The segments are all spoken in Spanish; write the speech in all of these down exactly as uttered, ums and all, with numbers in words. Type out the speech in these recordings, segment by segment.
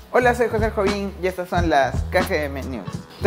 Hola, soy José Jovín y estas son las K G M News.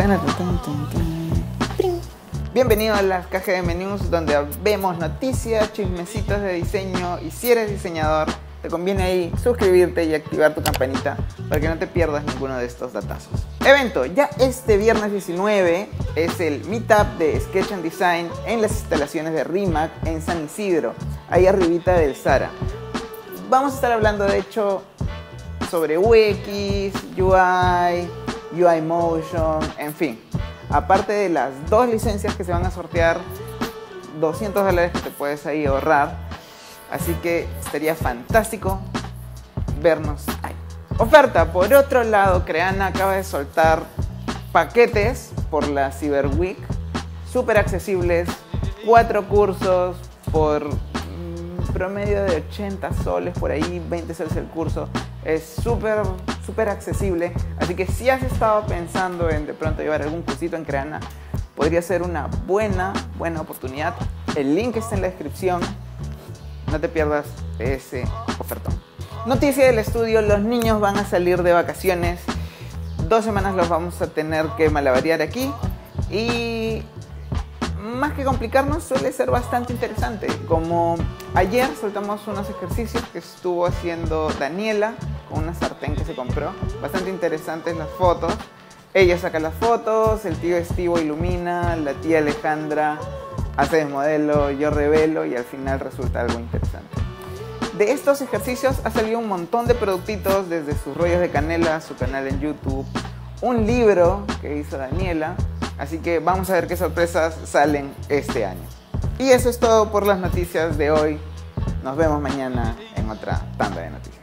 Bienvenido a las K G M News, donde vemos noticias, chismecitos de diseño, y si eres diseñador te conviene ahí suscribirte y activar tu campanita para que no te pierdas ninguno de estos datazos. Evento, ya este viernes diecinueve es el Meetup de Sketch and Design en las instalaciones de Rimac en San Isidro, ahí arribita del Zara. Vamos a estar hablando de hecho sobre U X, U I, U I Motion, en fin. Aparte de las dos licencias que se van a sortear, doscientos dólares que te puedes ahí ahorrar. Así que estaría fantástico vernos ahí. Oferta, por otro lado, Creana acaba de soltar paquetes por la Cyber Week, súper accesibles, cuatro cursos por mm, promedio de ochenta soles, por ahí veinte soles el curso. Es súper, súper accesible, así que si has estado pensando en de pronto llevar algún cursito en Creana, podría ser una buena, buena oportunidad. El link está en la descripción. No te pierdas ese ofertón. Noticia del estudio, los niños van a salir de vacaciones. Dos semanas los vamos a tener que malabarear aquí. Y más que complicarnos, suele ser bastante interesante. Como ayer soltamos unos ejercicios que estuvo haciendo Daniela con una sartén que se compró. Bastante interesantes las fotos. Ella saca las fotos, el tío Estivo ilumina, la tía Alejandra hace de modelo, yo revelo y al final resulta algo interesante. De estos ejercicios ha salido un montón de productitos, desde sus rollos de canela, su canal en YouTube, un libro que hizo Daniela, así que vamos a ver qué sorpresas salen este año. Y eso es todo por las noticias de hoy. Nos vemos mañana en otra tanda de noticias.